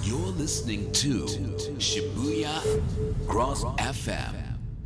You're listening to Shibuya Cross FM.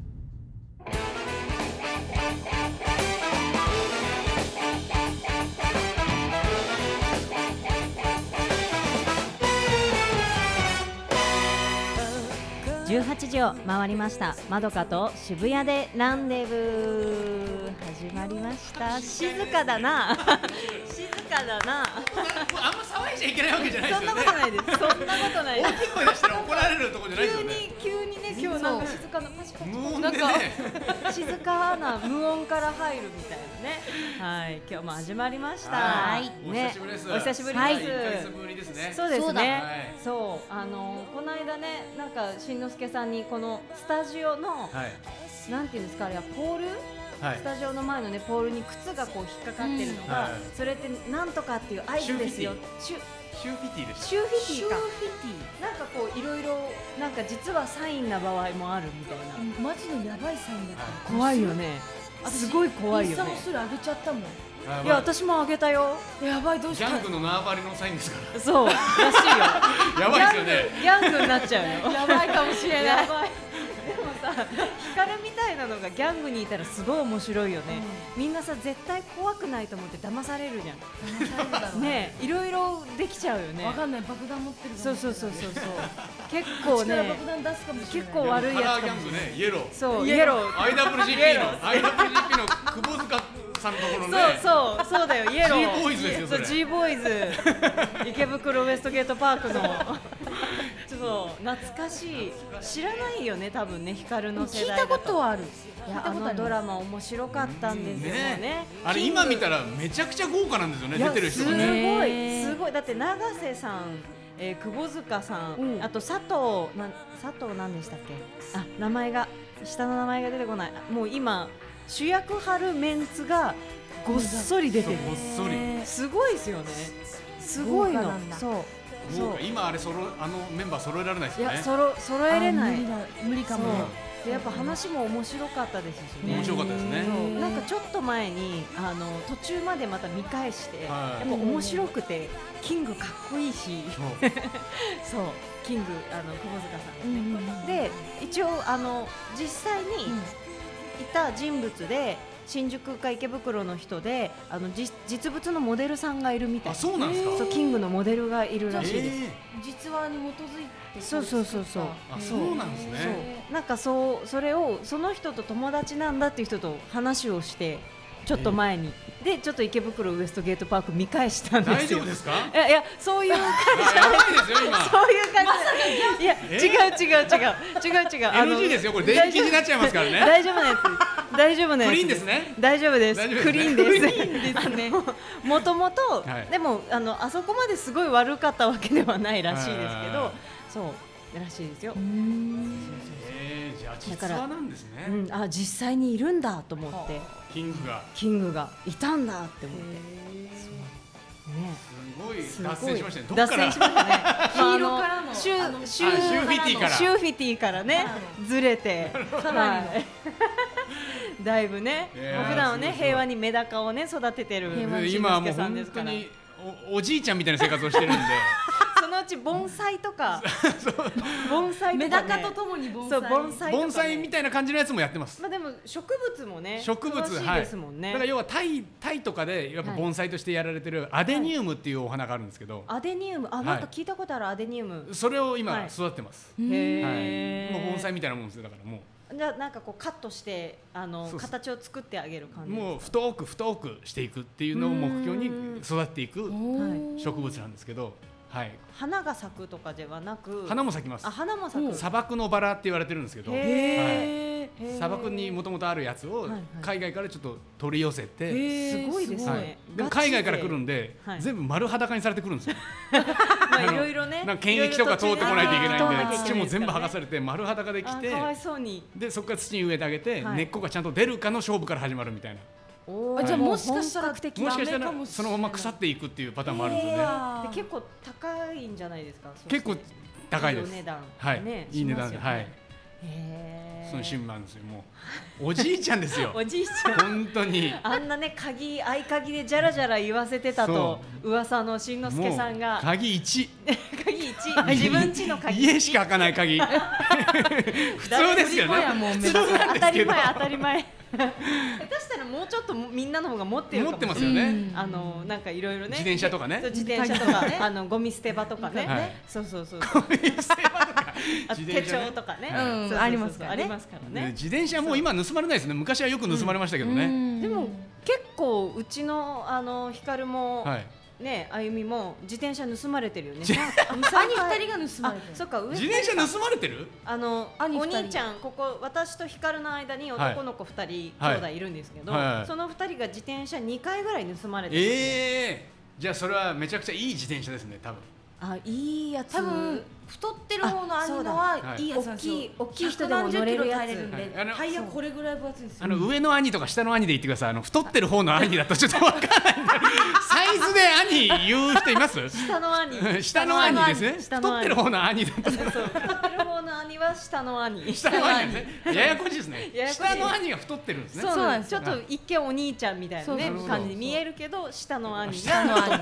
18時を回りました。まどかと渋谷でランデブー始まりました。静かだな静かだなあんま騒いじゃいけないわけじゃないですよね。 そんなことないです。そんなことないです。 大きい声出したら怒られるところじゃないですよね。 急にね、今日なんか静かなパチパチ無音でね、 なんか静かな無音から入るみたいなね。はい、今日も始まりました。 はいね、 お久しぶりです。 お久しぶりです。 はい、1ヶ月ぶりですね。 そうですね。 はい、 そう、この間ね、なんかしんのすけさんにこのスタジオの、 はい、 なんていうんですか、あれはポール、 はい、 スタジオの前のねポールに靴がこう引っかかってるのが、 はい、 それってなんとかっていう合図ですよ。 シューフィティでした。 シューフィティか。なんかこういろいろなんか実はサインな場合もあるみたいな。 マジのやばいサインだった。 怖いよね。すごい怖いよね。 インスタもする上げちゃったもん。 いや私もあげたよ。 やばいどうしギた。 ャングの縄張りのサインですから。 そうらしいよ。 やばいですよね。 ギャングになっちゃうよ。 やばいかもしれない。 やばい。でもさ、ヒカルみたいなのがギャングにいたらすごい面白いよね。みんなさ絶対怖くないと思って騙されるじゃん。 騙されるだろうね、いろいろできちゃうよね。 わかんない爆弾持ってる。 そう。結構ね、 爆弾出すかもしれない。 結構悪いカラやつかもーギャングね、イエロー。 そう、イエロー。 IWGP の久保塚さんのところね。 そうだよ、イエロー。 G ボーイズですよそれ。 G ボーイズ。池袋ウエストゲートパークの。そう懐かしい。知らないよね、多分ね、ヒカルの世代だと。 聞いたことはある。 いや、あのドラマ面白かったんですよね。 あれ今見たらめちゃくちゃ豪華なんですよね、出てる人がね。 すごい。だって永瀬さん、久保塚さん、あと佐藤なんでしたっけ？あ、名前が下の名前が出てこない。もう今主役張るメンツがごっそり出てる。 ごっそり。 すごいですよね。すごいの。そう。 今あのメンバー揃えられないですよね。 いや揃えれない。 無理かも。 でやっぱ話も面白かったですしね。 面白かったですね。 なんかちょっと前に途中までまた見返して、やっぱ面白くてキングかっこいいし、そうキング久保塚さんで一応実際にいた人物で。新宿か池袋の人で実物のモデルさんがいるみたい。 あ、そうなんですか。 そう、キングのモデルがいるらしいです。 実話に基づいて。 そう。 あ、そうなんですね。 なんかそれをその人と友達なんだっていう人と話をしてちょっと前にでちょっと池袋ウエストゲートパーク見返したんですよ。 大丈夫ですか？ いやそういう感じじゃないですよ今。そういう感じ。いや違う。 NG ですよ、これ電気になっちゃいますからね。 大丈夫なやつ。大丈夫なやつ。 クリーンですね。 大丈夫です。クリーンです。 クリーンですね。 もともとでもあそこまですごい悪かったわけではないらしいですけど、そうらしいですよ。 じゃあ実話なんですね。 あ、実際にいるんだと思って。 キングがいたんだって思って。 すごい脱線しましたね。 脱線しましたね。 黄色からのシューフィティからねずれて、かなりだいぶね、普段はね平和にメダカをね育ててる今はもう本当におじいちゃんみたいな生活をしてるんで。 そのうち盆栽とかメダカとともに盆栽みたいな感じのやつもやってます。 まあでも植物もね、 植物ですもんね。 だから要はタイとかでやっぱ盆栽としてやられてるアデニウムっていうお花があるんですけど。 アデニウム、なんか聞いたことある。アデニウム。 それを今育てます。もう盆栽みたいなもんですよ。だからもう。 じゃあなんかこうカットして形を作ってあげる感じ。 もう太くしていくっていうのを目標に育っていく植物なんですけど。はい、 花が咲くとかではなく、 花も咲きます。 あ、花も咲く。 砂漠のバラって言われてるんですけど、砂漠にもともとあるやつを海外からちょっと取り寄せて、 すごいですね。 でも海外から来るんで全部丸裸にされてくるんですよ。 いろいろね、 なんか検疫とか通ってこないといけないんで、土も全部剥がされて丸裸で来て、 かわいそうに。 でそこから土に植えてあげて、根っこがちゃんと出るかの勝負から始まるみたいな。 じゃあもしかしたらそのまま腐っていくっていうパターンもあるんですよね。 で結構高いんじゃないですか。 結構高いです。 いい値段。 はい。いい値段で、はい。その趣味なんですよ。もうおじいちゃんですよ。 おじいちゃん。 本当に。 あんなね合鍵でじゃらじゃら言わせてたと噂のしんのすけさんが。 鍵1。 鍵1。 自分家の鍵。 家しか開かない鍵。普通ですよね。普通なんですけど。 当たり前。下手したらもうちょっとみんなの方が持ってるかもしれない。 持ってますよね。 なんかいろいろね。 自転車とかね。 自転車とかゴミ捨て場とかね。そう。ゴミ捨て場とか。手帳とかね。 ありますからね。 自転車もう今盗まれないですね。昔はよく盗まれましたけどね。 でも結構うちの光も。ね、あゆみも自転車盗まれてるよね。 兄2人が盗まれてる。 そっか、 自転車盗まれてる？ お兄ちゃん、ここ私と光の間に男の子2人兄弟いるんですけど、その2人が自転車2回ぐらい盗まれてる。 じゃあそれはめちゃくちゃいい自転車ですね、多分。 いいやつ。 多分太ってる方の兄のはいいやつなんですよ。 大きい人でも乗れるやつ。 タイヤこれぐらい分厚いんですよ。 上の兄とか下の兄で言ってください。太ってる方の兄だとちょっとわからない。サイズで兄言う人います？ 下の兄。 下の兄ですね。太ってる方の兄だと。 太ってる方の兄は下の兄。 下の兄ね。ややこしいですね。下の兄が太ってるんですね。 そうなんです。ちょっと一見お兄ちゃんみたいなね感じに見えるけど、下の兄が。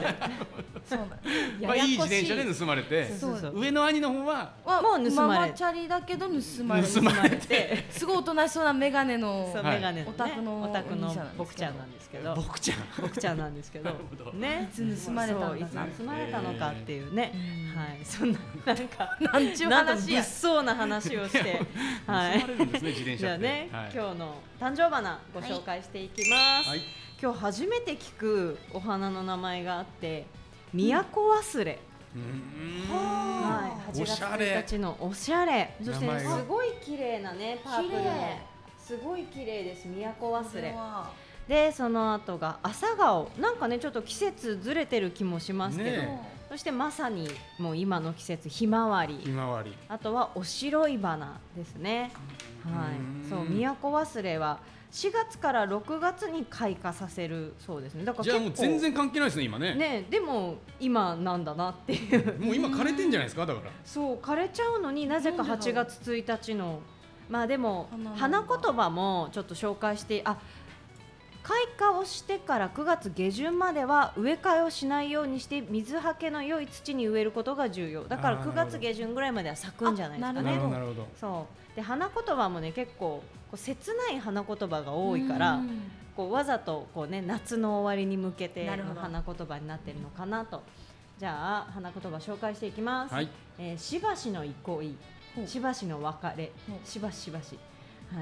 まあいい自転車で盗まれて、上の兄の方はもう盗まれて、 ママチャリだけど盗まれて、すごいおとなしそうなメガネのオタクの僕ちゃんなんですけど、 僕ちゃんなんですけどね、 いつ盗まれたいつ盗まれたのかっていうね、はい、そんななんちゅう話や、 物騒な話をして、はい、じゃあね、今日の誕生花ご紹介していきます。今日初めて聞くお花の名前があって、都忘れ。8月1日のおしゃれ、そしてすごい綺麗なね、パープルのすごい綺麗です。都忘れで、その後が朝顔、なんかねちょっと季節ずれてる気もしますけど、そしてまさにもう今の季節、ひまわり、あとはおしろい花ですね。はい、そう、都忘れは4月から6月に開花させるそうですね。だからじゃあもう全然関係ないですね、今ね。 ね、でも今なんだなっていう。 もう今枯れてんじゃないですか、だから。 そう、枯れちゃうのになぜか8月1日の、まあでも花言葉もちょっと紹介して、開花をしてから9月下旬までは植え替えをしないようにして水はけの良い土に植えることが重要だから、9月下旬ぐらいまでは咲くんじゃないですかね。そうで、花言葉もね結構切ない花言葉が多いから、わざとね、夏の終わりに向けての花言葉になってるのかなと。じゃあ花言葉紹介していきます。しばしの憩い、しばしの別れ、しばしばし、はい、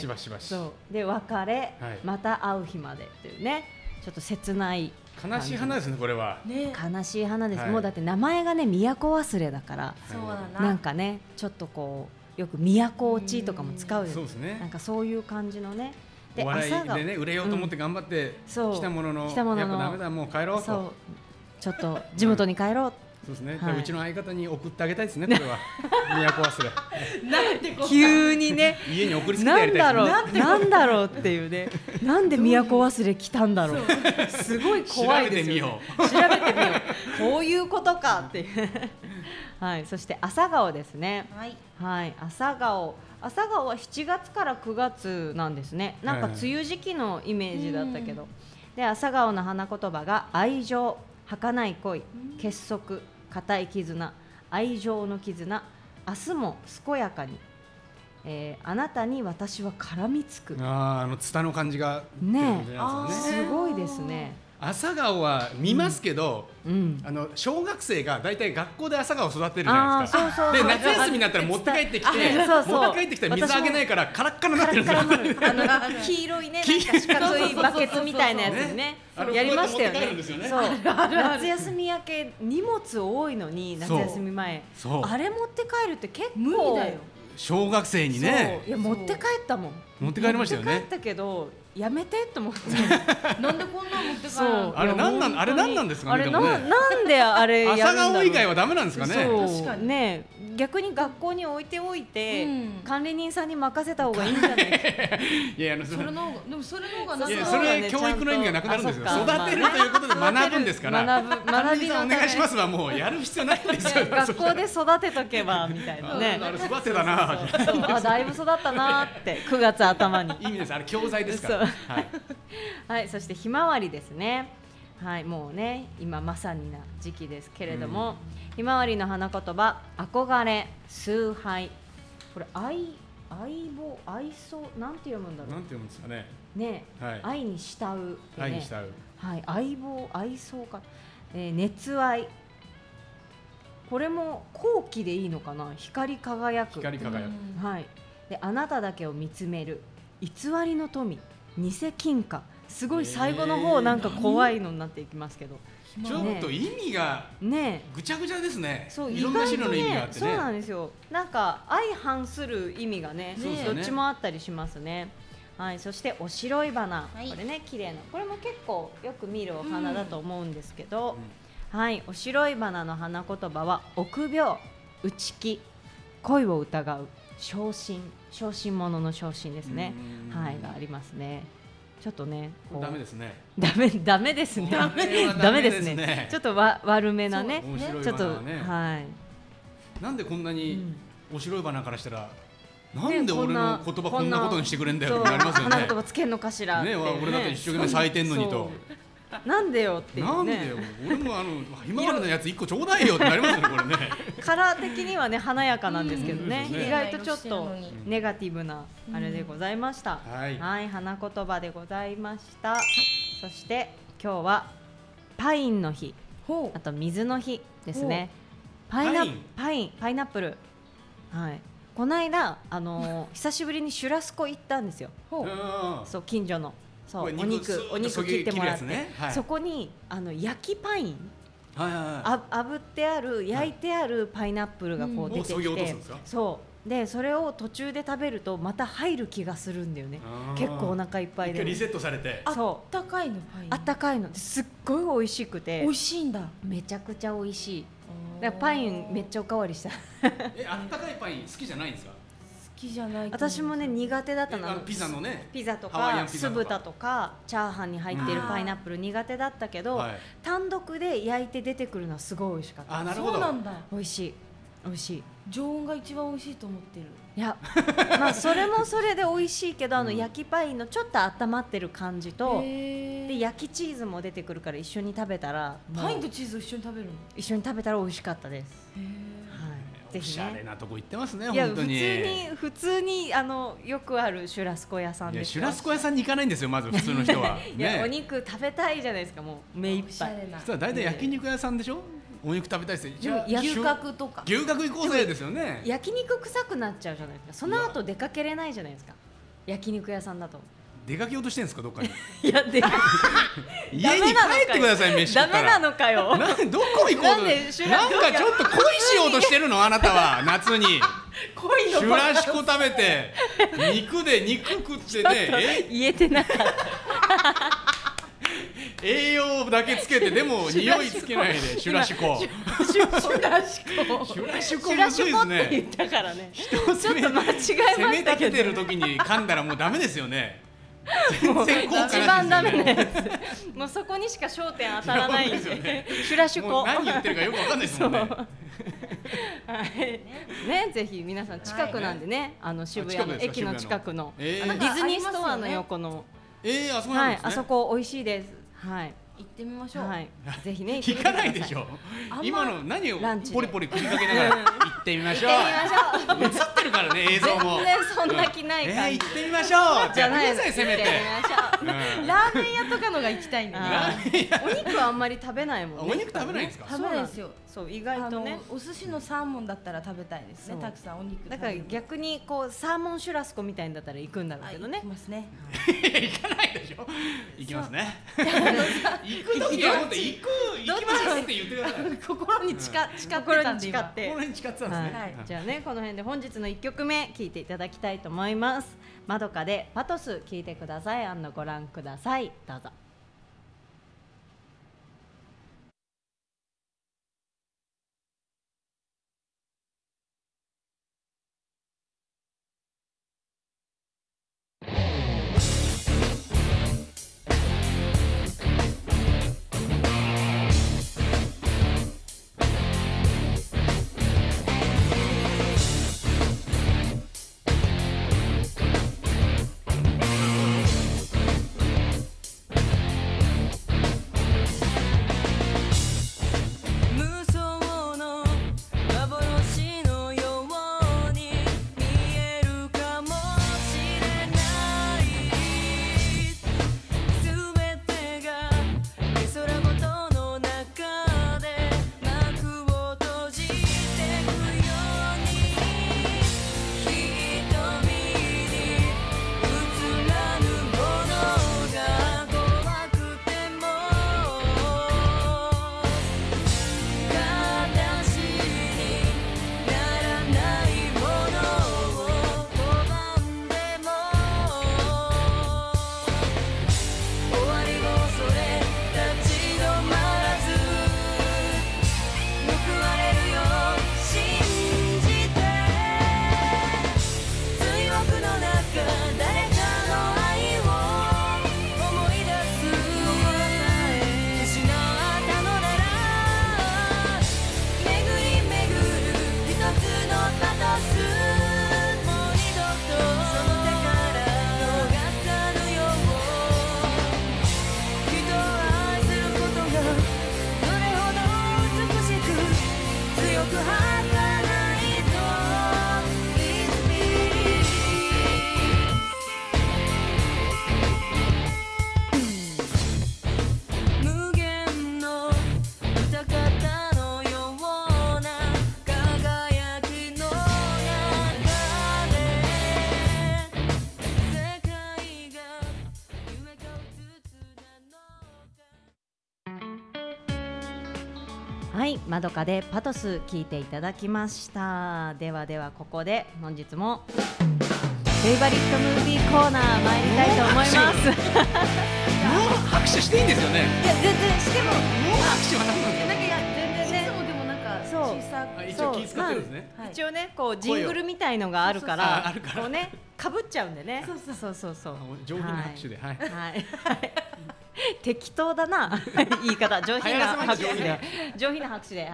しばしばし、 そうで、別れ、また会う日までっていうね、ちょっと切ない悲しい花ですね、これは。 悲しい花です。もうだって名前がね、都忘れだから、なんかね、ちょっとよく都落ちとかも使うよね。なんかそういう感じのね。 で、お笑いでね、売れようと思って頑張って来たものの、やっぱダメだ、もう帰ろうと。 ちょっと地元に帰ろう。 そうですね。うちの相方に送ってあげたいですね、これは。都忘れ。 なんて急にね、 家に送りつけてやりたい。 なんだろうっていうね。なんで都忘れ来たんだろう。すごい怖いですよ。調べてみよう。こういうことかっていう。はい、そして朝顔ですね。はい、朝顔は7月から9月なんですね。なんか梅雨時期のイメージだったけど。で、朝顔の花言葉が愛情、儚い恋、結束、固い絆、愛情の絆、明日も健やかに、あなたに私は絡みつく。 ツタの感じがね、すごいですね。 朝顔は見ますけど、小学生がだいたい学校で朝顔育てるじゃないですか。で、夏休みになったら持って帰ってきて、水あげないからカラッカラになってるんですよ。 黄色いね、なんか四角いバケツみたいなやつにね、やりましたよね。そう、夏休み明け荷物多いのに、夏休み前あれ持って帰るって結構無理だよ。 小学生にね。 いや、持って帰ったもん。 持って帰りましたよね。 持って帰ったけどやめてと思って。 なんでこんな持って帰るの？ あれなんなんですかね。 なんであれやるんだろう。 朝顔以外はダメなんですかね。 確かにね、逆に学校に置いておいて、管理人さんに任せた方がいいんじゃないか。 いや、 それの方がな。 それ教育の意味がなくなるんですよ。育てるということで学ぶんですから。 学びのお願いしますはもうやる必要ないんですよ。 学校で育てとけばみたいなね。 育てたな。 だいぶ育ったなって9月頭に。 いいです。あれ教材ですから。 はい、そしてひまわりですね。 はい、もうね今まさにな時期ですけれども、ひまわりの花言葉、憧れ、崇拝、これ愛想、なんて読むんだろう。 なんて読むんですかね。 ね、愛に慕うってね。 愛に慕う。 はい、愛想か、熱愛。これも後期でいいのかな。光り輝く。 光り輝く。 はい。で、あなただけを見つめる。偽りの富、偽金貨。すごい最後の方なんか怖いのになっていきますけど。 ちょっと意味がぐちゃぐちゃですね。 そう、 いろんな種類の意味があってね。 そうなんですよ。なんか相反する意味がね、どっちもあったりしますね。はい、そしておしろい花、これね綺麗な、これも結構よく見るお花だと思うんですけど、はい、おしろい花の花言葉は臆病、内気、恋を疑う、小心者の小心ですね。はい、がありますね。ちょっとね、 ダメですね。 ダメですね。ダメですね。ちょっと悪めなね。ちょっとはい。 なんでこんなにおしろい花からしたら、なんで俺の言葉こんなことにしてくれんだよってなりますよね。 花言葉つけんのかしら。ね、 俺だって一生懸命咲いてんのにと。 なんでよっていうね。 なんでよ。俺もひまわりのやつ一個ちょうだいよってなりますよね、これね。 カラー的にはね華やかなんですけどね、意外とちょっとネガティブなあれでございました。はい、花言葉でございました。そして今日はパインの日、あと水の日ですね。パイナップル。はい。この間久しぶりにシュラスコ行ったんですよ。そう、近所の。そう、お肉切ってもらって、そこに焼きパイン、炙ってある焼いてあるパイナップルがこう出てきて、そうでそれを途中で食べるとまた入る気がするんだよね。結構お腹いっぱいでリセットされて、 あったかいのパイン、 あったかいのすっごい美味しくて、 美味しいんだ。 めちゃくちゃ美味しい。だからパインめっちゃおかわりした。 あったかいパイン好きじゃないんですか？ 好きじゃない。 私もね苦手だったの。 ピザのね、 ピザとか酢豚とかチャーハンに入っているパイナップル苦手だったけど、単独で焼いて出てくるのはすごい美味しかった。 あ、なるほど。 そうなんだ。 美味しい美味しい。 常温が一番美味しいと思ってる。 いや、まあそれもそれで美味しいけど、焼きパインのちょっと温まってる感じと、で焼きチーズも出てくるから一緒に食べたら、 パインとチーズを一緒に食べるの？ 一緒に食べたら美味しかったです。 おしゃれなとこ行ってますね。 いや、 本当に普通によくあるシュラスコ屋さんです。 シュラスコ屋さんに行かないんですよ、まず普通の人は。 いや、お肉食べたいじゃないですか、もう目いっぱい。 そしたら大体焼肉屋さんでしょ。お肉食べたいです。 じゃあ牛角とか。 牛角行こうぜですよね。 焼肉臭くなっちゃうじゃないですか。その後出かけれないじゃないですか。焼肉屋さんだと。 出かけようとしてんですか、どっかに。 いや、 家に帰ってください、飯食ったら。 ダメなのかよ。 どこ行こうと。なんかちょっと恋しようとしてるの、あなたは夏に。シュラシコ食べて肉食ってね。 言えてなかった。 栄養だけつけて、でも匂いつけないでシュラシコ。 シュラシコむずいですね。って言ったからね。ちょっと間違えましたけど。 攻め立ててる時に噛んだらもうダメですよね。 もう一番ダメなやつ。もうそこにしか焦点当たらないんで。シュラシコ。 何言ってるかよくわかんないですもんね。 ね、ぜひ皆さん近くなんでね、渋谷の駅の近くのディズニーストアの横の、あそこ美味しいです。はい。 行ってみましょう。 はい。ぜひね。 行かないでしょ。今の何をポリポリ繰りかけながら行ってみましょう。映ってるからね、映像も。 全然そんな気ないから。 行ってみましょう。 じゃないです。 せめて。 ラーメン屋とかのが行きたいんだね。 お肉はあんまり食べないもんね。 お肉食べないんですか？ 食べないですよ。 そう意外とね。 お寿司のサーモンだったら食べたいですね。たくさんお肉。 だから逆にこうサーモンシュラスコみたいんだったら行くんだろうけどね。 行きますね。 行かないでしょ。行きますね。行く時は本当行きますって言ってください。 心に誓ってたんで今。 心に誓ってたんですね。 じゃあね、この辺で本日の1曲目聴いていただきたいと思います。まどかでパトス聴いてください。ご覧ください。どうぞ。 、まどかでパトス聞いていただきました。ではではここで本日もフェイバリットムービーコーナー参りたいと思います。 もう拍手していいんですよね。 いや全然してももう拍手はなんですか。 なんかいや全然ね。いつもでもなんか小さく一応気使ってるんですね。 一応ねこうジングルみたいのがあるからこうねかぶっちゃうんでね。そう上品な拍手ではい。 適当だな言い方上品な拍手で上品な拍手で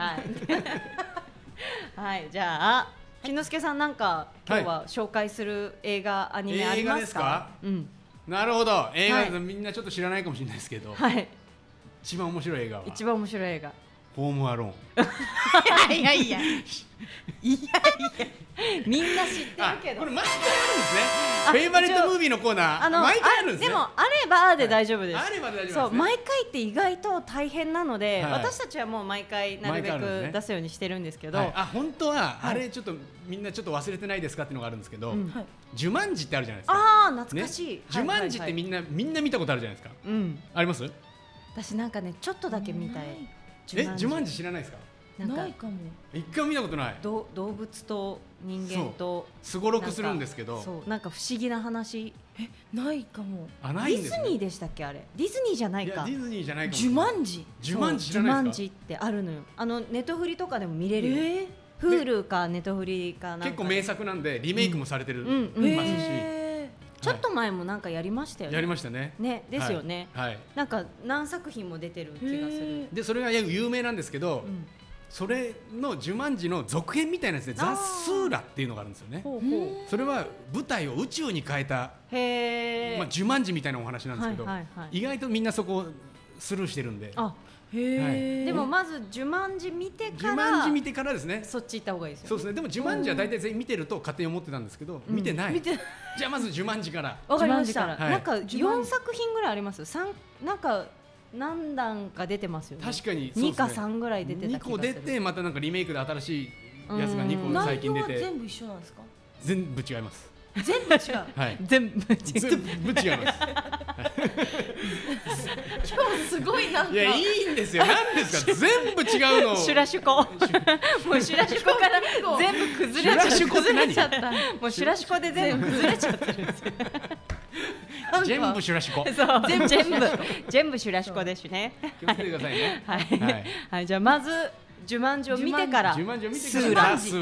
はいじゃあ木之助さんなんか今日は紹介する映画アニメありますか？ なるほど映画みんなちょっと知らないかもしれないですけど一番面白い映画はホームアローン。いやみんな知ってるけどこれ毎回あるんですね。フェイバリットムービーのコーナー毎回あるんですね。 でもあればで大丈夫です。 あればで大丈夫です。 そう毎回って意外と大変なので私たちはもう毎回なるべく出すようにしてるんですけど、 本当はあれちょっとみんなちょっと忘れてないですかっていうのがあるんですけど、ジュマンジってあるじゃないですか。 ああ懐かしい。 ジュマンジってみんな見たことあるじゃないですか。あります？ 私なんかねちょっとだけ見たい。 ジュマンジ知らないですか？ ないかも。 一回も見たことない。 動物と人間とすごろくするんですけど、 なんか不思議な話。 ないかも。 ディズニーでしたっけあれ？ディズニーじゃないか。 ディズニーじゃないかも。 ジュマンジ知らないですか？ジュマンジってあるのよ。ネトフリとかでも見れるよ。Hulu かネトフリかなんか。 結構名作なんでリメイクもされてるますし。 ちょっと前もなんかやりましたよね。 やりましたね。 ねですよね。なんか何作品も出てる気がする。 でそれが有名なんですけど。それのジュマンジの続編みたいなやつでザ・スーラっていうのがあるんですよね。それは舞台を宇宙に変えたジュマンジみたいなお話なんですけど、意外とみんなそこをスルーしてるんで。 でもまずジュマンジ見てからですね。 そっち行った方がいいですよね。 そうですね。でもジュマンジは大体全員見てると勝手に思ってたんですけど、見てない。じゃあまずジュマンジから。 わかりました。なんか4作品ぐらいあります。なんか何段か出てますよね。 確かに 2か3ぐらい出てた気がする。 2個出てまたなんかリメイクで新しいやつが2個最近出て。 内容は全部一緒なんですか？ 全部違います。 全部違う。 全部違います。 今日すごいなんか。 いやいいんですよ。なんですか全部違うの。 シュラシュコ。もうシュラシュコから全部崩れちゃった。もうシュラシュコで全部崩れちゃってるんですよ。 全部シュラシコ。 そう全部シュラシコですね。 気をつけてくださいね。 はいじゃあまずジュマンジを見てからスー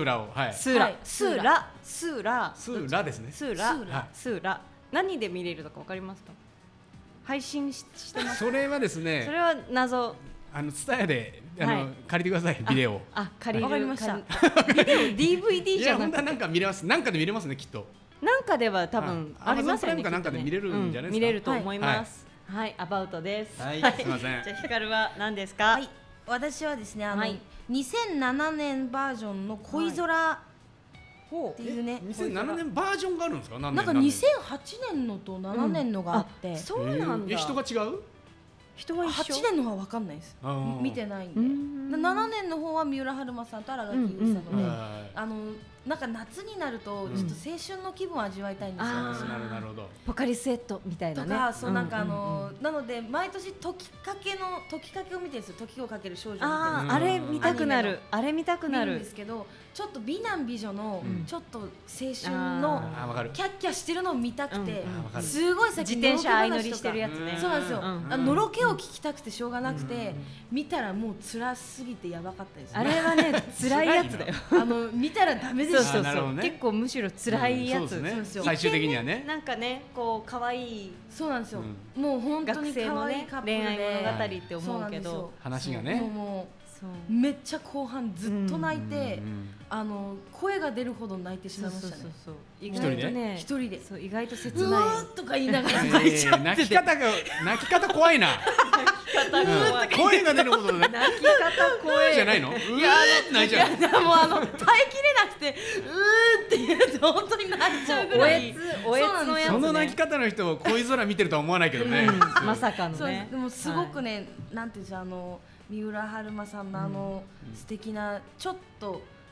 ラですね。スーラ何で見れるのかわかりますか？配信してます。 それはですね。 それは謎。 ツタヤで借りてくださいビデオを。 借りる。わかりました。ビデオ DVD じゃなくて。 いや本当はなんか見れます。なんかで見れますねきっと。 なんかでは多分ありますよね。 なんかで見れるんじゃないですか。 見れると思います。はい、アバウトです。 すみません。 じゃあヒカルは何ですか？ 私はですね2007年バージョンの恋空っていうね。 2007年バージョンがあるんですか？ なんか2008年のと7年のがあって。 そうなんだ。 人が違う？ 人は一緒。 8年の方は分かんないです。見てないんで。7年の方は三浦春馬さんと新垣結衣さんので、なんか夏になるとちょっと青春の気分を味わいたいんですよ。 なるほど。 ポカリスエットみたいなね。 とかそうなんかなので毎年時かけを見てるんですよ。時をかける少女を見てる。 あれ見たくなる。あれ見たくなるんですけど、ちょっと美男美女のちょっと青春のキャッキャしてるのを見たくて、すごい自転車相乗りしてるやつね。 そうなんですよ。のろけを聞きたくてしょうがなくて見たらもう辛すぎてやばかったです。 あれはね辛いやつだよ。 見たらダメでした。 結構むしろ辛いやつ。 最終的にはね。 なんかねこう可愛い。 そうなんですよ。もう本当に可愛いカップルで恋愛物語って思うけど話がね。 もうめっちゃ後半ずっと泣いて声が出るほど泣いてしまいましたね。 意外とね一人で意外と切ない。 うーとか言いながら泣いちゃって。 泣き方怖いな。声が出るほど泣き方怖いじゃないの？いや泣いちゃう。 もう耐えきれなくてうーって言うと本当に泣いちゃうぐらい。 おえつのやつね。 その泣き方の人を恋空見てるとは思わないけどね。 まさかのね。 でもすごくねなんていう三浦春馬さんの素敵なちょっと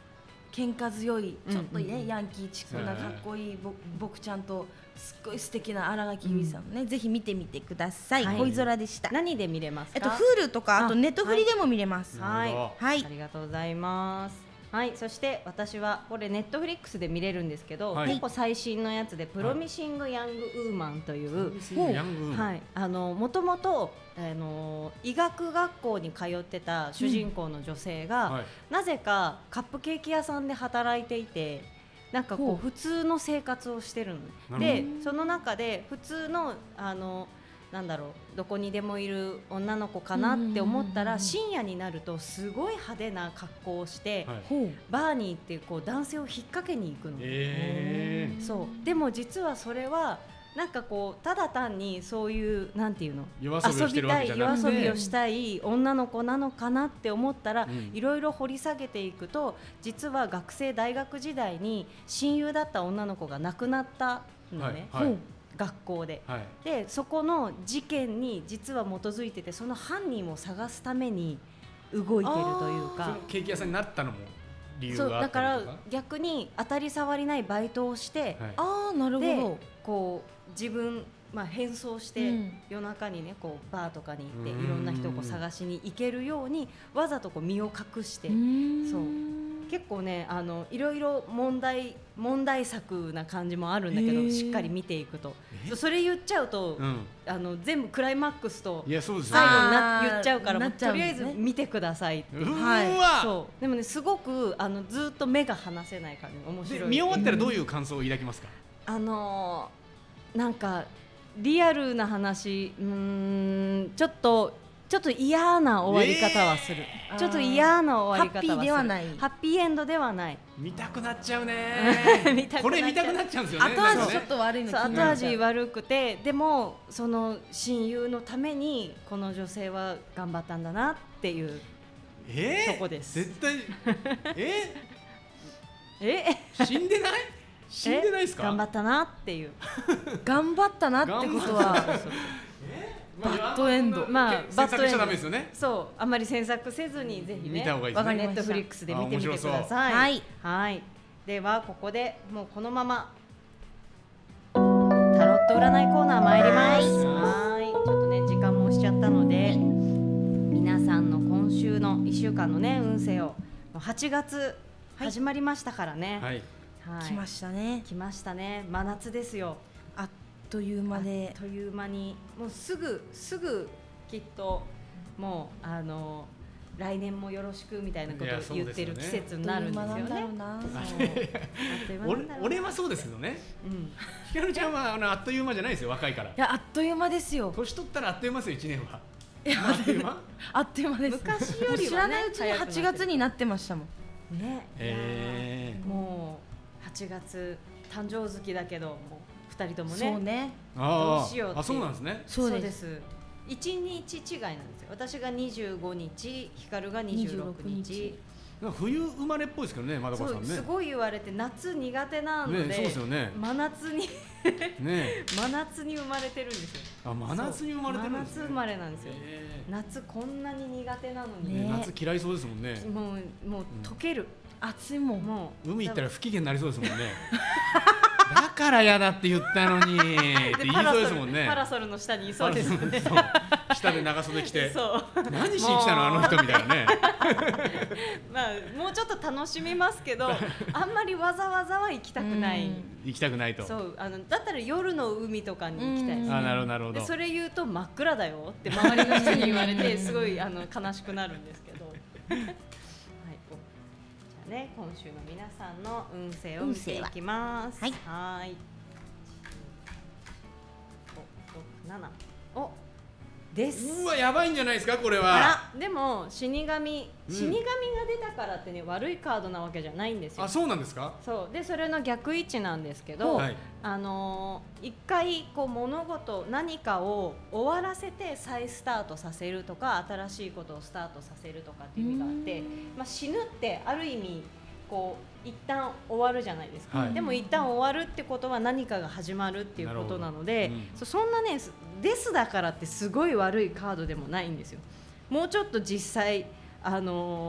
喧嘩強いちょっとね、ヤンキーチックなかっこいい僕ちゃんとすっごい素敵な新垣結衣さんね、ぜひ見てみてください。恋空でした。 何で見れますか ？Hulu とかあとネットフリでも見れます。 はい、ありがとうございます。はい、そして私はこれネットフリックスで見れるんですけど、結構最新のやつでプロミシング・ヤング・ウーマンという、もともと医学学校に通ってた主人公の女性が、なぜかカップケーキ屋さんで働いていて、なんかこう普通の生活をしてるので、その中で普通のなんだろう、どこにでもいる女の子かなって思ったら、深夜になるとすごい派手な格好をして、バーに行ってこう男性を引っ掛けに行くの。そうでも実はそれはなんかこうただ単にそういうなんていうの、 夜遊びをしたい女の子なのかなって思ったら、いろいろ掘り下げていくと、実は大学時代に親友だった女の子が亡くなったのね。学校で、でそこの事件に実は基づいてて、その犯人を探すために動いてるというか。 ケーキ屋さんになったのも理由があったりとか。 だから逆に当たり障りないバイトをして、 なるほど。 こう自分変装して夜中にねこうバーとかに行っていろんな人をこう探しに行けるようにわざとこう身を隠して、そう結構ねいろいろ問題作な感じもあるんだけど、しっかり見ていくと、それ言っちゃうと、全部クライマックスと最後に言っちゃうから、とりあえず見てくださいって。そうでもねすごくずっと目が離せない感じ、面白い。 見終わったらどういう感想を抱きますか？ なんかリアルな話、ちょっと嫌な終わり方はする。ちょっと嫌な終わり方はする。ハッピーではない。ハッピーエンドではない。 見たくなっちゃうね。これ見たくなっちゃうんですよね。 後味ちょっと悪いの。 後味悪くて、でもその親友のためにこの女性は頑張ったんだなっていうとこです。 絶対死んでない？死んでないですか？ 頑張ったなっていう。 頑張ったなってことはバッドエンド。 バッドエンドダメですよね。 そう、あんまり詮索せずにぜひね、 見た方がいいですね。 ネットフリックスで見てみてください。はい。ではここでもうこのままタロット占いコーナー参ります。はい。ちょっとね時間も押しちゃったので、皆さんの今週の1週間のね運勢を、8月始まりましたからね。はい。 来ましたね。 来ましたね。真夏ですよ。 あっという間で。 あっという間に、もうすぐきっともう来年もよろしくみたいなことを言ってる季節になるんですよね。 俺はそうですけどね。ひかるちゃんはあっという間じゃないですよ、若いから。いや、あっという間ですよ。 年取ったらあっという間ですよ、1年は。 あっという間？あっという間です。 昔よりはね、 知らないうちに8月になってましたもん。 ね。もう8月誕生月だけどもう2人ともね。 そうね。 どうしようって。 そうなんですね。 そうです。1日違いなんですよ。私が25日、ひかるが26日。 冬生まれっぽいですけどね、まだこさんね。 すごい言われて夏苦手なので、 そうですよね。 真夏に真夏に生まれてるんですよ。 あ、真夏に生まれてるんですね。 真夏生まれなんですよ。夏こんなに苦手なのに。 夏嫌いそうですもんね。 もう溶ける。暑いもん。もう海行ったら不機嫌になりそうですもんね。だから嫌だって言ったのにって言いそうですもんね。 パラソルの下にいそうですよね。 下で長袖着て何しに来たのあの人みたいなね。 もうちょっと楽しみますけど、あんまりわざわざは行きたくない。 行きたくないと。 そうだったら夜の海とかに行きたいです。 あ、なるほど。 それ言うと真っ暗だよって周りの人に言われてすごい悲しくなるんですけど。ね、今週の皆さんの運勢を見ていきます。はい。5、6、7。お、です。 うわ、やばいんじゃないですかこれは。 でも死神が出たからってね、悪いカードなわけじゃないんですよ。 あ、そうなんですか。 そうで、それの逆位置なんですけど、一回こう物事何かを終わらせて再スタートさせるとか、新しいことをスタートさせるとかっていう意味があって、死ぬってある意味こう一旦終わるじゃないですか。でも一旦終わるってことは何かが始まるっていうことなので、そんなねですだからってすごい悪いカードでもないんですよ。もうちょっと実際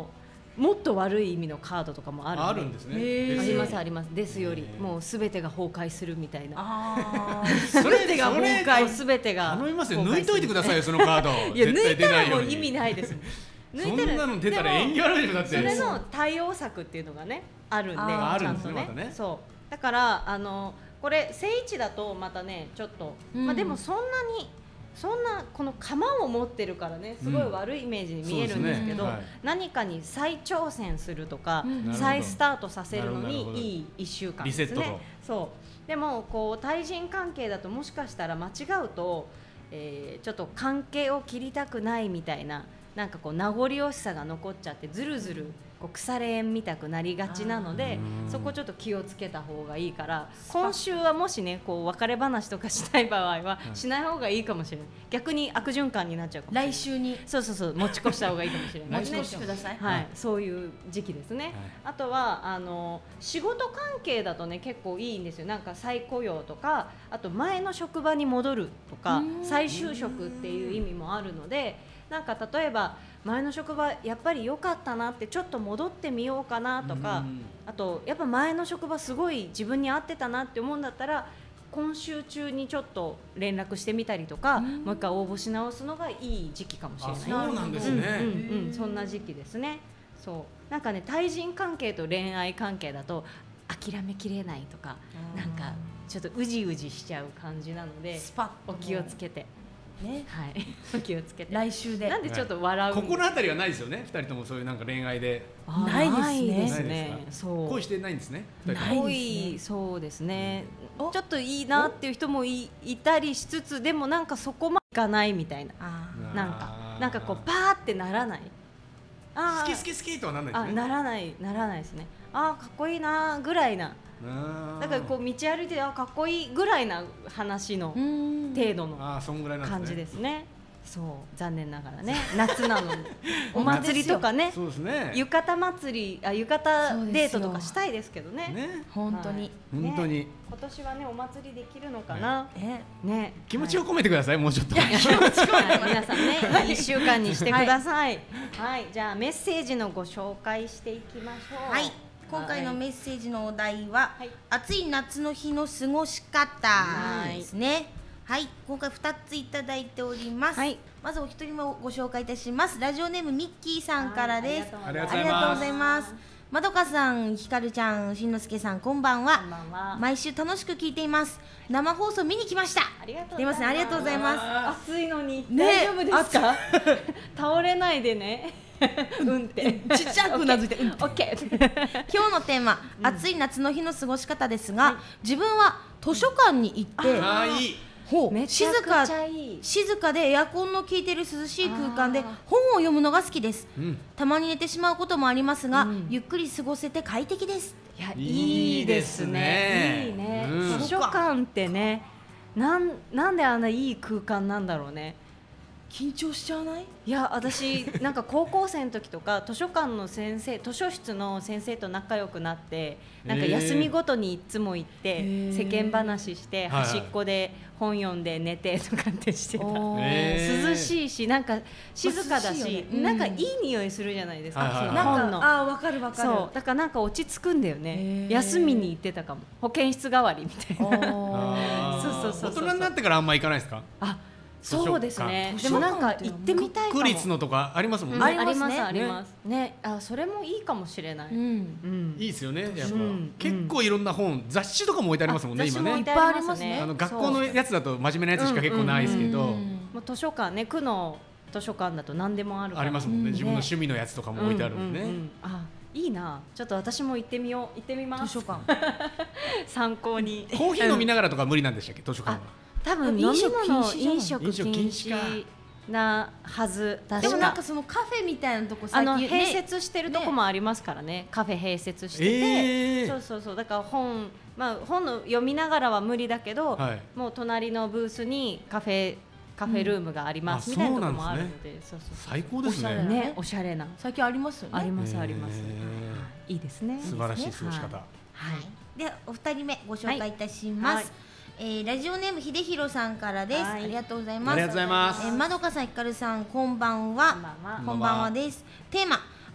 もっと悪い意味のカードとかもあるんで。 あるんですね。 ありますあります。ですよりもうすべてが崩壊するみたいな。 すべてが崩壊。 すべてが。 頼みますよ。抜いといてくださいよそのカード。 いや抜いたらもう意味ないです。 そんなの出たら縁起悪いでしょだって。 それの対応策っていうのがねあるんで、ちゃんとね。そうだからこれ正位置だとまたねちょっと、まあでもそんなこの鎌を持ってるからねすごい悪いイメージに見えるんですけど、何かに再挑戦するとか、再スタートさせるのにいい1週間ですね。そうでもこう対人関係だともしかしたら間違うと、ちょっと関係を切りたくないみたいな、なんかこう名残惜しさが残っちゃってずるずるこう腐れ縁みたくなりがちなので、そこちょっと気をつけた方がいいから、今週はもしねこう別れ話とかしたい場合はしない方がいいかもしれない。逆に悪循環になっちゃうかもしれない。 来週にそう持ち越した方がいいかもしれない。 持ち越してください。 はい、そういう時期ですね。あとは仕事関係だとね結構いいんですよ。なんか再雇用とか、あと前の職場に戻るとか再就職っていう意味もあるので、なんか例えば前の職場やっぱり良かったなってちょっと戻ってみようかなとか、あとやっぱ前の職場すごい自分に合ってたなって思うんだったら今週中にちょっと連絡してみたりとか、もう一回応募し直すのがいい時期かもしれない。 そうなんですね。 そんな時期ですね。そうなんかね対人関係と恋愛関係だと諦めきれないとか、なんかちょっとうじうじしちゃう感じなのでお気をつけて。ね、はい、お気をつけて。 来週で。 なんでちょっと笑う。 ここのあたりはないですよね。二人ともそういうなんか恋愛で。 ないですね。 そう。恋してないんですね。 恋、そうですね。ちょっといいなっていう人もいたりしつつ、でもなんかそこまでいかないみたいな。なんかこうパーってならない。 好きとはならないですね。 ならないですね。かっこいいなぐらいな。だからこう道歩いてかっこいいぐらいな話の程度の感じですね。そう残念ながらね夏なのにお祭りとかね、浴衣祭り浴衣デートとかしたいですけどね。 本当に今年はねお祭りできるのかな。ね気持ちを込めてください。もうちょっと皆さんね1週間にしてください。はいじゃあメッセージのご紹介していきましょう。 はい今回のメッセージのお題は、暑い夏の日の過ごし方ですね。はい、今回2ついただいております。まずお一人目をご紹介いたします。ラジオネームミッキーさんからです。 ありがとうございます。まどかさん、ひかるちゃん、しんのすけさん、こんばんは。毎週楽しく聞いています。生放送見に来ました。出ますね、ありがとうございます。 暑いのに大丈夫ですか？倒れないでね。ってちっちゃくうなずいて、 オッケー。 今日のテーマ、暑い夏の日の過ごし方ですが、自分は図書館に行って静かでエアコンの効いている涼しい空間で本を読むのが好きです。たまに寝てしまうこともありますが、ゆっくり過ごせて快適です。 いいですね。いいね。図書館ってね、なんであんないい空間なんだろうね。 緊張しちゃわない？ いや私なんか高校生の時とか図書館の先生、図書室の先生と仲良くなって、なんか休みごとにいつも行って世間話して端っこで本読んで寝てとかってしてた。涼しいしなんか静かだし、なんかいい匂いするじゃないですか。 なんかわかる。 そうだからなんか落ち着くんだよね。休みに行ってたかも。保健室代わりみたいな。そう大人になってからあんま行かないですか？ そうですね。でもなんか行ってみたいかも。 区立のとかありますもんね。 ありますね。それもいいかもしれない。いいですよね。やっぱ結構いろんな本、雑誌とかも置いてありますもんね。今ね。 いっぱいありますね。 学校のやつだと真面目なやつしか結構ないですけど。 図書館ね、区の図書館だと何でもある。 ありますもんね。自分の趣味のやつとかも置いてあるんでね。 いいな。ちょっと私も行ってみよう。行ってみます。 図書館。 参考に。 コーヒー飲みながらとか無理なんでしたっけ、図書館は。 多分飲み物飲食禁止なはず。 でもなんかそのカフェみたいなとこ併設してるとこもありますからね。カフェ併設してて、そうだから本の読みながらは無理だけど、もう隣のブースにカフェルームがありますみたいなとこもあるので、 最高ですね。 おしゃれな。 最近ありますよね。 あります。いいですね。 素晴らしい過ごし方。 でお二人目ご紹介いたします。ラジオネーム秀弘さんからです。ありがとうございます。 まどかさん、ひかるさん、こんばんは。こんばんはです。テーマ、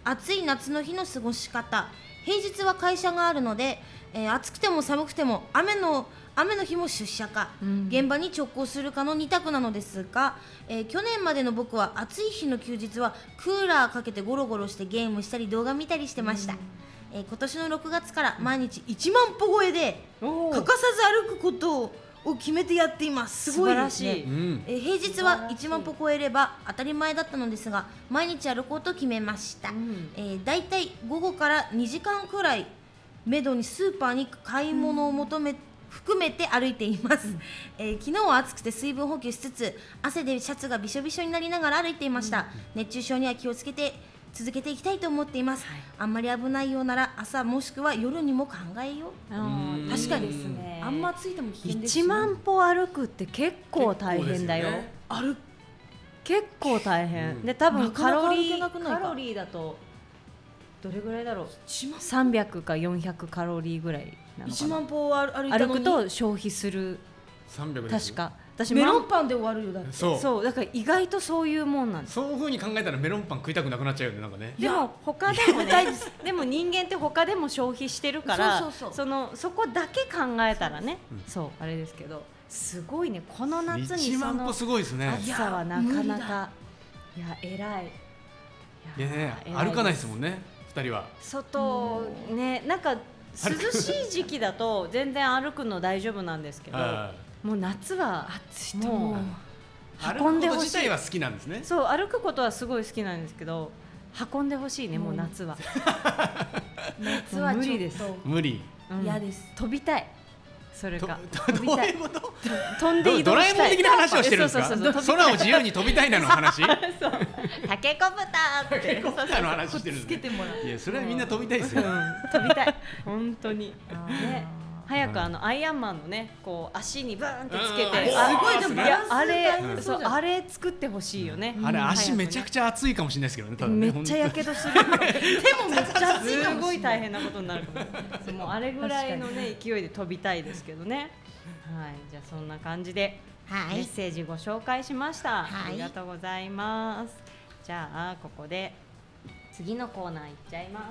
暑い夏の日の過ごし方。平日は会社があるので、暑くても寒くても雨の日も出社か、現場に直行するかの2択なのですが、去年までの僕は暑い日の休日はクーラーかけてゴロゴロしてゲームしたり動画見たりしてました。今年の6月から毎日1万歩超えで欠かさず歩くことを決めてやっています。すごいですね。平日は1万歩超えれば当たり前だったのですが、毎日歩こうと決めました。だいたい午後から2時間くらいめどにスーパーに買い物を含めて歩いています。昨日は暑くて水分補給しつつ汗でシャツがびしょびしょになりながら歩いていました。熱中症には気をつけて続けていきたいと思っています。あんまり危ないようなら朝もしくは夜にも考えよう。確かにですね。あんまついても危険ですね。 1万歩歩くって結構大変だよ。結構大変で、多分カロリーだとどれぐらいだろう。300か400カロリーぐらいなのかな。 1万歩歩くと消費する。 300 確か。私メロンパンで終わるよ。だってそうだから意外とそういうもんなんです。 そういう風に考えたらメロンパン食いたくなくなっちゃうよね、なんかね。 でも他でもねでも人間って他でも消費してるから、そこだけ考えたらね、そうあれですけど、すごいね、この夏に 1万歩すごいですね。 暑さはなかなか、いや偉い。 いやね、歩かないですもんね、2人は。 外ね、なんか涼しい時期だと全然歩くの大丈夫なんですけど、もう夏はもう運んでほしい。歩くこと自体は好きなんですね。 そう、歩くことはすごい好きなんですけど、運んでほしいね、もう夏は。 夏は無理です。 無理。 嫌です。 飛びたい。それかどういうこと？ 飛んで移動したい。 ドラえもん的な話をしてるんですか？空を自由に飛びたいなの話？ タケコプターって。 タケコプターの話してるんですね。いや、それはみんな飛びたいですよ。 飛びたい。本当に。ね。早くアイアンマンのね、こう足にブーンってつけて、 すごいでもあれ作ってほしいよね。 あれ足めちゃくちゃ熱いかもしれないですけどね。多分めっちゃやけどする。 でもめっちゃ熱い。 すごい大変なことになるかも。もうあれぐらいのね勢いで飛びたいですけどね。はい、じゃあそんな感じでメッセージご紹介しました。ありがとうございます。じゃあここで次のコーナーいっちゃいます。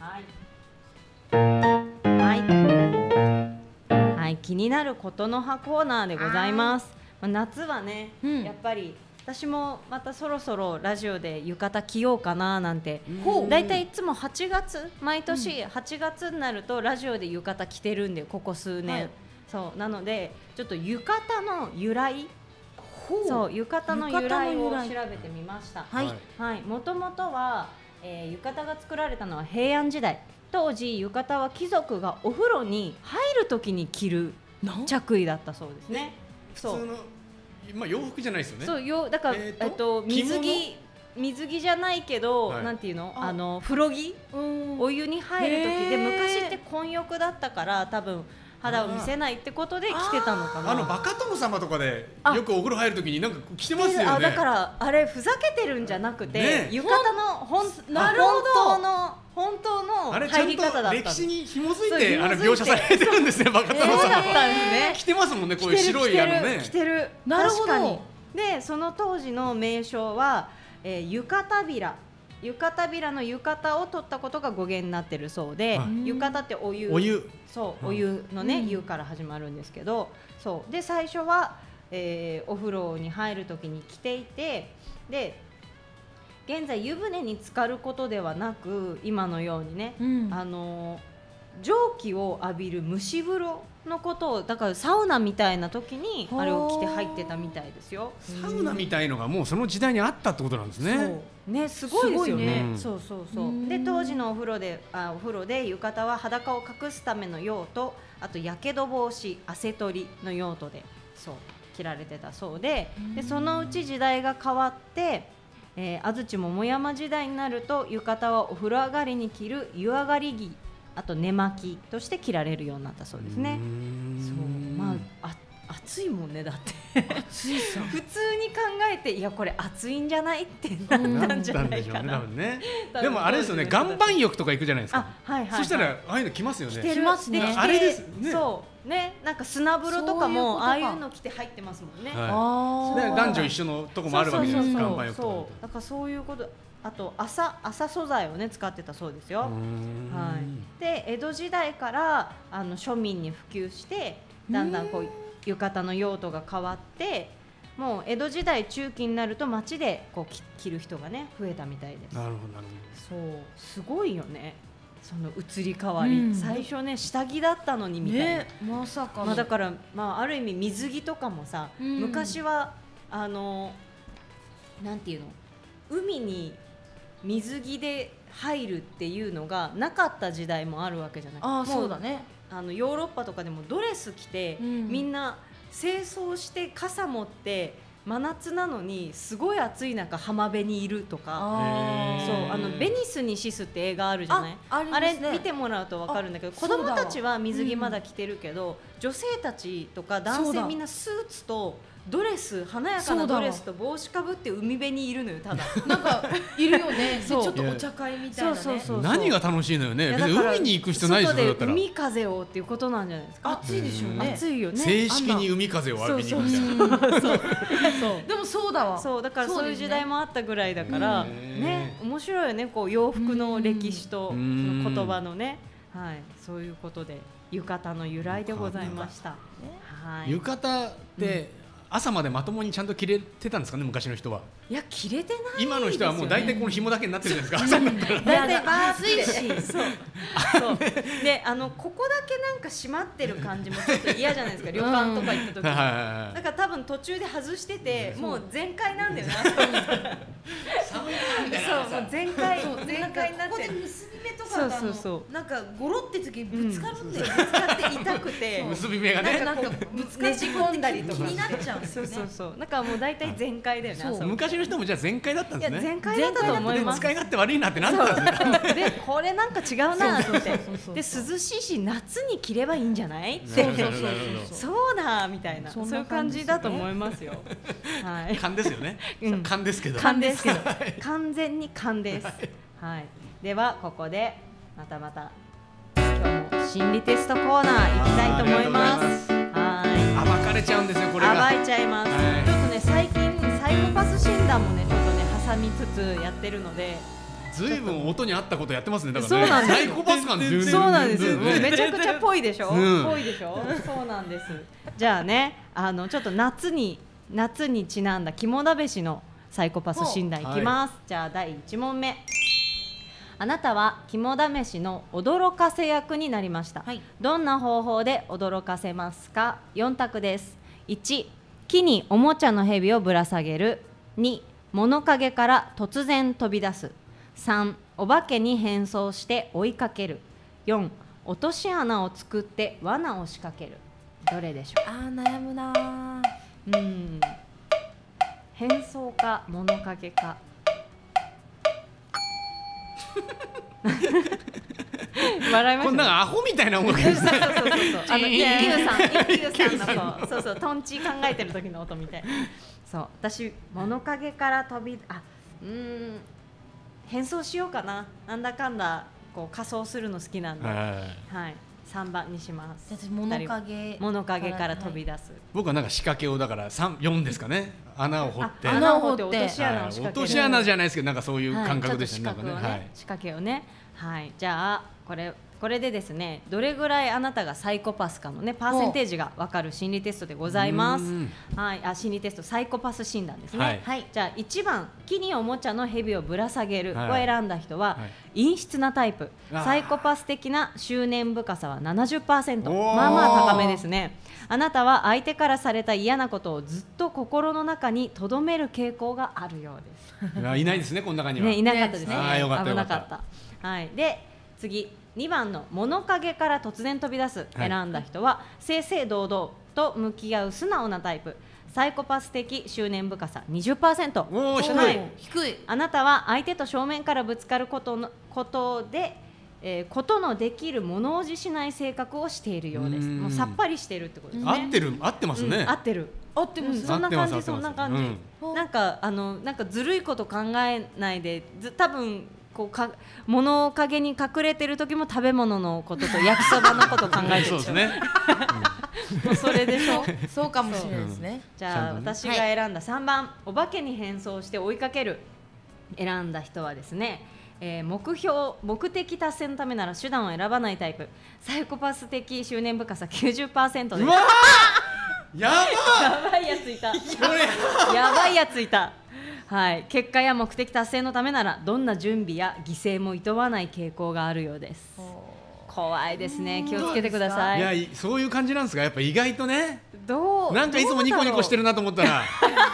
はい、気になることの葉コーナーでございます。夏はね、やっぱり私もまたそろそろラジオで浴衣着ようかななんて、だいたいいつも8月、毎年8月になるとラジオで浴衣着てるんで、ここ数年、そうなのでちょっと浴衣の由来、そう浴衣の由来を調べてみました。はい、もともとは、浴衣が作られたのは平安時代。当時浴衣は貴族がお風呂に入るときに着る着衣だったそうですね。 普通の洋服じゃないですよね。 そうだから水着じゃないけど、なんていうの、風呂着、お湯に入るときで、昔って混浴だったから多分肌を見せないってことで着てたのかな。 バカ殿様とかでよくお風呂入るときになんか着てますよね。 だからあれふざけてるんじゃなくて、浴衣の本当の入り方だった。 歴史に紐づいて描写されてるんですね。バカ殿様。 そうだったんですね。 着てますもんね、こういう白いね。 着てる。なるほど。で、その当時の名称は浴衣びら。浴衣びらの浴衣を取ったことが語源になってるそうで、浴衣ってお湯、そうお湯のね、湯から始まるんですけど、そうで最初は、お風呂に入るときに着ていて、で現在湯船に浸かることではなく、今のようにね、蒸気を浴びる蒸し風呂のことを、だからサウナみたいな時にあれを着て入ってたみたいですよ。 サウナみたいのがもうその時代にあったってことなんですね。 そうね、すごいですよね。そうで、当時のお風呂で浴衣は裸を隠すための用途、あとやけど防止、汗取りの用途でそう着られてたそうで、そのうち時代が変わって、安土桃山時代になると浴衣はお風呂上がりに着る湯上がり着、あと寝巻きとして着られるようになったそうですね。そう、暑いもんね、だって暑いさ普通に考えて、いやこれ暑いんじゃないってなったんじゃないかな。 でもあれですよね、岩盤浴とか行くじゃないですか。そしたらああいうの着ますよね。 着ますね。 あれですね。 そうね、なんか砂風呂とかもああいうの着て入ってますもんね。 男女一緒のとこもあるわけじゃないですか、岩盤浴とか。 だからそういうことあと麻素材をね使ってたそうですよ。はい、で江戸時代から庶民に普及してだんだんこう浴衣の用途が変わって、もう江戸時代中期になると街でこう着る人がね増えたみたいです。 なるほどなるほど。そうすごいよね。その移り変わり、最初ね下着だったのにみたいな、ね、 まさかだから、ある意味水着とかもさ、昔はなんていうの、海に水着で入るっていうのがなかった時代もあるわけじゃない。 あ、そうだね。 ヨーロッパとかでもドレス着て、みんな清掃して傘持って真夏なのにすごい暑い中浜辺にいるとか、そうベニスにシスって映画あるじゃない。 あれ見てもらうと分かるんだけど、子供たちは水着まだ着てるけど、女性たちとか男性みんなスーツとドレス、華やかなドレスと帽子かぶって海辺にいるのよ。ただなんかいるよね。ちょっとお茶会みたいなね。 何が楽しいのよね。別に海に行く必要ないでしょ。 外で海風をっていうことなんじゃないですか。 暑いでしょうね。 暑いよね。 正式に海風を浴びに行くみたいな。 でもそうだわ。 そうだからそういう時代もあったぐらいだからね、面白いよね。こう洋服の歴史とその言葉のね、はい、そういうことで浴衣の由来でございました。 はい。浴衣って朝までまともにちゃんと着れてたんですかね、昔の人は。 いや、着れてないですよね。 今の人はもう大体この紐だけになってるじゃないですか。 大体バーついし、そうでここだけなんか閉まってる感じもちょっと嫌じゃないですか。旅館とか行った時にだから多分途中で外してて、もう全開なんだよね。そう、もう全開になって。 そうなんかゴロって時ぶつかるんだよ。ぶつかって痛くて結び目がね、 なんかぶつかって込んだりとか気になっちゃうんですよね。 そうだからもう大体全開だよね。 昔の人もじゃあ全開だったんですね。 全開だったと思います。 使い勝手悪いなってなったんですね。 でこれなんか違うなってで涼しいし夏に着ればいいんじゃないってそうだみたいな、そういう感じだと思いますよ。はい。 勘ですよね。勘ですけど。 勘ですけど完全に勘です。はい。ではここでまた今日も心理テストコーナー行きたいと思います。 はい。暴かれちゃうんですよこれが。 暴いちゃいます。ちょっとね最近サイコパス診断もねちょっとね挟みつつやってるので。 ずいぶん音に合ったことやってますね。だからね。 そうなんです。サイコパス感全然。 そうなんですよ。めちゃくちゃぽいでしょ。ぽいでしょ。そうなんです。じゃあねちょっと夏にちなんだ肝試しのサイコパス診断いきます。じゃあ第1問目。あなたは肝試しの驚かせ役になりました、はい、どんな方法で驚かせますか。4択です。1、木におもちゃの蛇をぶら下げる。2、物陰から突然飛び出す。3、お化けに変装して追いかける。4、落とし穴を作って罠を仕掛ける。どれでしょう。 悩むな。 変装か物陰か。笑いましたね。 こんなアホみたいな音楽ですね。 一休さんのそうトンチ考えてる時の音みたい。そう私物陰から変装しようかな。なんだかんだこう仮装するの好きなんで、はい3番にします。 私物陰から飛び出す。 僕はなんか仕掛けをだから4ですかね。穴を掘って落とし穴を仕掛ける。 落とし穴じゃないですけどなんかそういう感覚でしたね。仕掛けをね。はい。じゃあこれでですね、どれぐらいあなたがサイコパスかのねパーセンテージが分かる心理テストでございます。はい。心理テストサイコパス診断ですね。はい。じゃあ1番、木におもちゃの蛇をぶら下げるを選んだ人は陰湿なタイプ。サイコパス的な執念深さは 70%。まあまあ高めですね。あなたは相手からされた嫌なことをずっと心の中に留める傾向があるようです。 いないですね、この中には。 いなかったですね。 危なかった。はい。で次2番の物陰から突然飛び出す選んだ人は正々堂々と向き合う素直なタイプ。サイコパス的執念深さ 20%。 低い。 あなたは相手と正面からぶつかることでことのできる物おじしない性格をしているようです。もうさっぱりしているってことですね。 合ってますね。 合ってる。そんな感じ、そんな感じ。なんかずるいこと考えないで多分こう物陰に隠れてる時も食べ物のことと焼きそばのこと考えてるでしょ。そうですね。もうそれでしょ。 そうかもしれないですね。 じゃあ私が選んだ3番、お化けに変装して追いかける。 選んだ人はですね、目的達成のためなら手段を選ばないタイプ、サイコパス的執念深さ 90% です。 やばいやついたやばいやついた。はい、結果や目的達成のためならどんな準備や犠牲も厭わない傾向があるようです。怖いですね、気をつけてください。 いや、そういう感じなんですか。やっぱ意外とね、なんかいつもニコニコしてるなと思ったら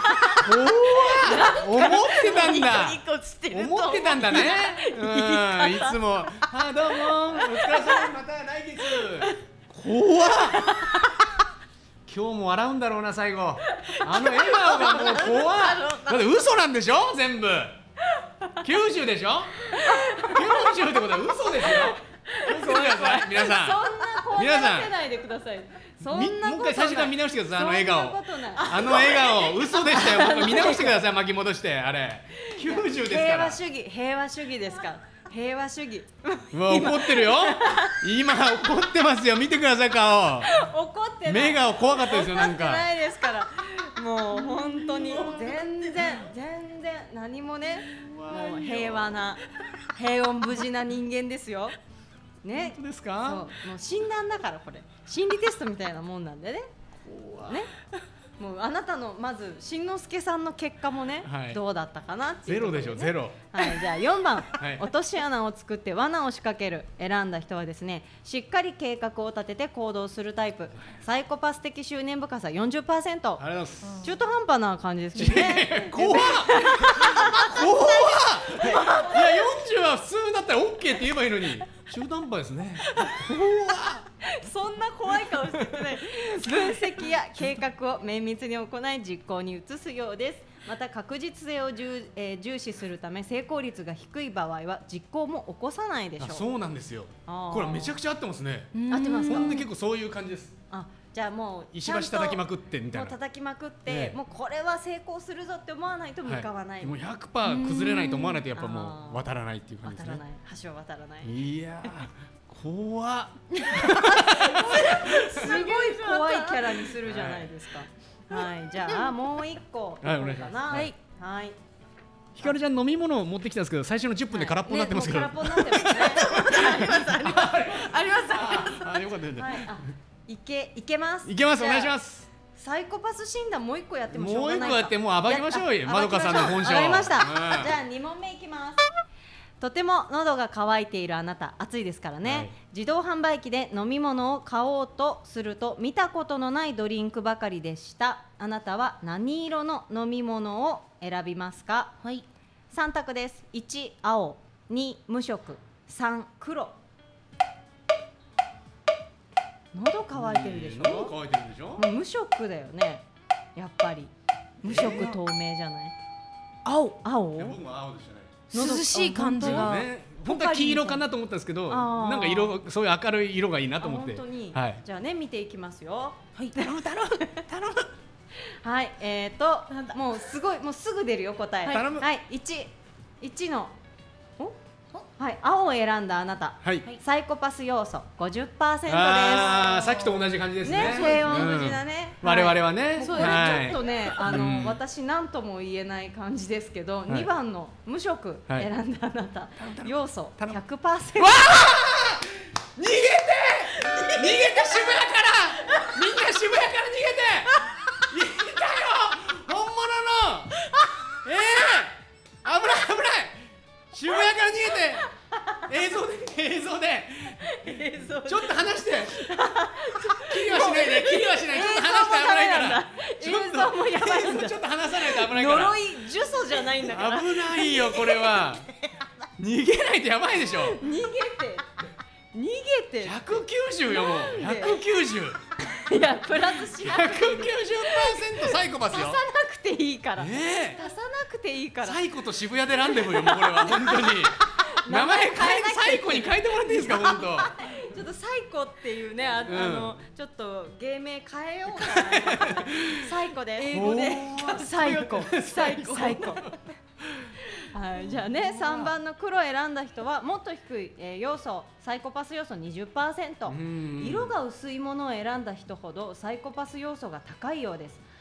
思ってたんだ思ってたんだね。いつもどうもお疲れ様、また来月。怖っ今日も笑うんだろうな最後。あの笑顔がもう怖っ。だって嘘なんでしょ全部。90でしょ。90ってことは嘘ですよ。気をつけてください皆さん。 そんな怖がらせないでください。もう一回最初から見直してください。あの笑顔、あの笑顔嘘でしたよ。もう一回見直してください。巻き戻して。あれ90ですから。 平和主義ですから。平和主義。 うわ、怒ってるよ今怒ってますよ。見てください顔。 怒ってない。 目が怖かったですよ。なんか怒ってないですから。もう本当に全然何もね、もう平穏無事な人間ですよね。 本当ですか。 そう、もう診断だからこれ心理テストみたいなもんなんでね。もうあなたのまずしんのすけさんの結果もね、どうだったかなっていう、 ゼロでしょ、ゼロ。 はい、じゃあ4番、落とし穴を作って罠を仕掛ける。選んだ人はですね、しっかり計画を立てて行動するタイプ、サイコパス的執念深さ 40%。 ありがとうございます。中途半端な感じですけどね。 怖っ怖っいや40は普通だったら OK って言えばいいのに中途半端ですね。 そんな怖い顔してくれ。分析や計画を綿密に行い実行に移すようです。また確実性を重視するため成功率が低い場合は実行も起こさないでしょう。 そうなんですよ。これめちゃくちゃ合ってますね。 合ってますか。 ほんで結構そういう感じです。 じゃあもう石橋叩きまくってみたいな。 もう叩きまくって、もうこれは成功するぞって思わないと向かわない。 もう 100% 崩れないと思わないとやっぱもう渡らないっていう感じですね。 渡らない、橋を渡らない。 いや怖っすごい怖いキャラにするじゃないですか。はい、じゃあもう一個かな。はいはい。 ひかるちゃん飲み物を持ってきたんですけど最初の10分で空っぽになってますけど。 空っぽになってますね。ありますありますあります。 よかったです。 いけます。 いけます。お願いします。 サイコパス診断もう一個やってもしょうがない。 もう一個やってもう暴きましょうよ。まどかさんの本性。 わかりました。じゃあ2問目いきます。とても喉が渇いているあなた、暑いですからね、自動販売機で飲み物を買おうとすると見たことのないドリンクばかりでした。あなたは何色の飲み物を選びますか。はい、3択です。1青、2無色、3黒。喉乾いてるでしょ。 喉乾いてるでしょ。 もう無色だよね、やっぱり無色透明じゃない。青。 僕も青でしたね。 涼しい感じが、 本当は黄色かなと思ったんですけど、なんかそういう明るい色がいいなと思って。 本当に。じゃあね見ていきますよ。 はい、頼む。 はい、もうすごい、もうすぐ出るよ答え。はい、1のはい、青を選んだあなた、サイコパス要素 50% です。 さっきと同じ感じですね。 平穏無事だね。 我々はね。 ちょっとね、私なんとも言えない感じですけど、2番の無色選んだあなた、要素 100%。 逃げて渋谷からみんな渋谷から逃げていたよ本物の危ない渋谷から逃げて映像でちょっと離して切りはしないでちょっと離して危ないから映像もやばいんだ。 ちょっと離さないと危ないから。 呪い呪詛じゃないんだから危ないよこれは。逃げないとやばいでしょ。 逃げて 190よもう190。 いやプラスしなくて 190% サイコパスよ。 足さなくていいから、足さなくていいから。 サイコと渋谷でランデブーよもうこれは本当に。名前変えてサイコに変えてもらっていいですか本当。 ちょっとサイコっていうね、ちょっと芸名変えようかな。サイコで英語でサイコ。はい、じゃあね、3番の黒を選んだ人はもっと低い、要素、サイコパス要素 20%。 色が薄いものを選んだ人ほどサイコパス要素が高いようです。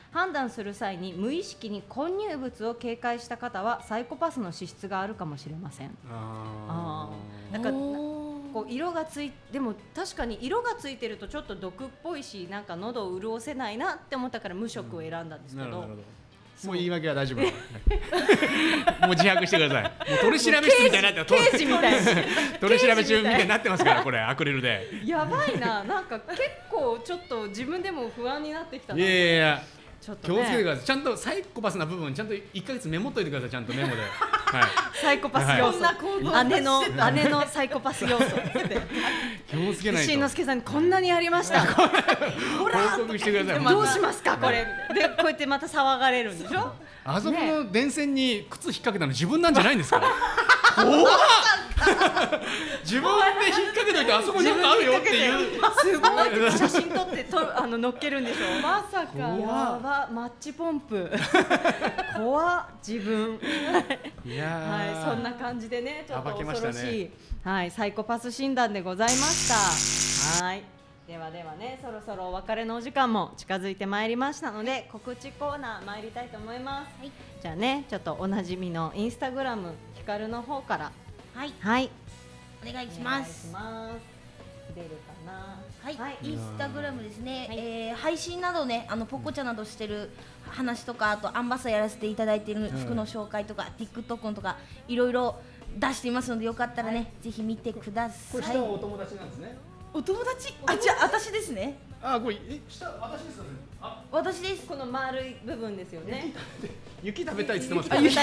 判断する際に無意識に混入物を警戒した方はサイコパスの資質があるかもしれません。なんかこう色がでも確かに色がついてるとちょっと毒っぽいし、なんか喉を潤せないなって思ったから無色を選んだんですけど、 もう言い訳は大丈夫もう自白してください。もう取り調べ室みたいになってます。 刑事みたいな取り調べ中みたいになってますから、これアクリルでやばいな。なんか結構ちょっと自分でも不安になってきたな。 いやいやちょっと気をつけてください。ちゃんとサイコパスな部分ちゃんと1ヶ月メモっといてください。ちゃんとメモでサイコパス要素、姉のサイコパス要素気をつけないと。 しんのすけさんにこんなにやりました報告してください。 どうしますかこれで、こうやってまた騒がれるんでしょ。 あそこの電線に靴引っ掛けたの自分なんじゃないんですか。怖っ自分で引っ掛けといてあそこになんかあるよっていうすごい写真撮って乗っけるんでしょ。まさかやば、マッチポンプ怖っ自分いやはい、そんな感じでね、ちょっと恐ろしい、はい、サイコパス診断でございました。はい、ではね、そろそろお別れのお時間も近づいてまいりましたので、告知コーナー参りたいと思います。はい、じゃあね、ちょっとおなじみのインスタグラムヒカルの方からはいお願いします。 出るかな。 はい、インスタグラムですね、配信などね、ポコチャなどしてる話とか、あとアンバサダーやらせていただいている服の紹介とか、TikTok とかいろいろ出していますので、よかったらね、ぜひ見てください。 これ下はお友達なんですね。 お友達？じゃあ私ですね。 これ下私ですよね。 私です。 この丸い部分ですよね。 雪食べたいって言ってます。 雪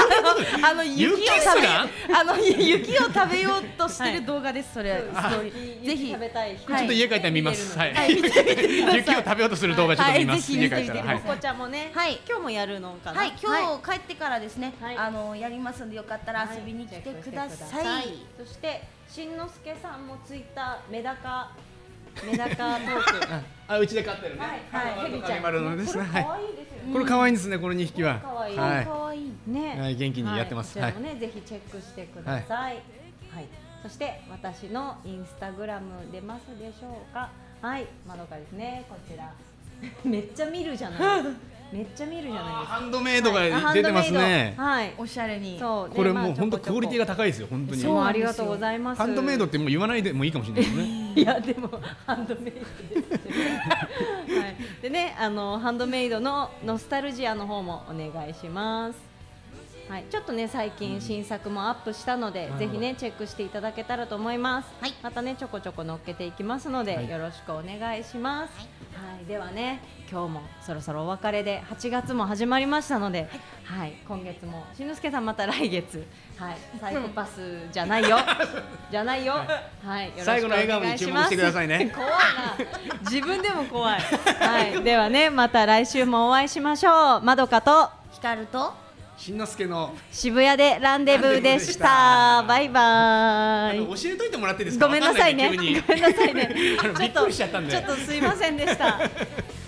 を食べようとしてる動画です。それぜひ食べたい。 ちょっと家帰ったら見ます。はい。雪を食べようとする動画ちょっと見ます。家帰ったら。 ここちゃんもね。今日もやるのかな。 はい、今日帰ってからですね。やりますので、よかったら遊びに来てください。 そしてしんのすけさんもツイッターメダカトーク。 うちで飼ってるね。 ヘビちゃん。 これ可愛いですよね。これ可可愛いんですね。この2匹は。 可愛いね。 元気にやってます。 はい。ね、ぜひチェックしてください。はい。そして私のインスタグラム出ますでしょうか。はい。まどかですね。こちら。めっちゃ見るじゃない。めっちゃ見るじゃないですか。 ハンドメイドが出てますね。 はい。 おしゃれに。 これもう本当クオリティが高いですよ。本当に。 そう、ありがとうございます。 ハンドメイドってもう言わないでもいいかもしれないですね。 いやでもハンドメイドですね。はい。でね、ハンドメイドのノスタルジアの方もお願いします。はい、ちょっとね最近新作もアップしたので、ぜひねチェックしていただけたらと思います。はい、またねちょこちょこ乗っけていきますので、よろしくお願いします。はい、ではね今日もそろそろお別れで8月も始まりましたので、はい、今月もしんのすけさんまた来月、はい、サイコパスじゃないよじゃないよ、はい、よろしくお願いします。 最後の笑顔に注目してくださいね。 怖いな、自分でも怖い。はい、ではねまた来週もお会いしましょう。まどかとひかるとしんのすけの渋谷でランデブーでした。バイバイ。 教えといてもらっていいですか。 ごめんなさいね。ごめんなさいね。 びっくりしちゃったんで。 ちょっとすいませんでした。